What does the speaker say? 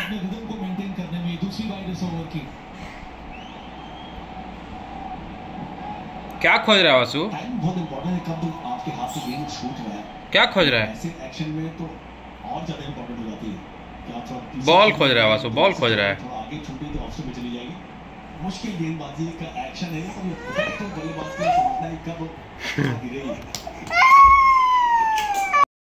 अपने रिदम को मेंटेन करने में दूसरी राइड इस ओवर की। क्या खोज रहा है वासु? टाइम बहुत इंपॉर्टेंट है, कब आपके हाथ से गेंद छूट रहा है, क्या खोज रहा है? ऐसे एक्शन में तो और ज्यादा इंपॉर्टेंट हो जाती है कि आप थोड़ा बॉल खोज रहा है वासु, बॉल खोज रहा है। थोड़ा आगे छूटी तो ऑफ में चली जाएगी। मुश्किल गेंदबाजी का एक्शन है, तो बल्लेबाज को समझना है कब गिरेगी।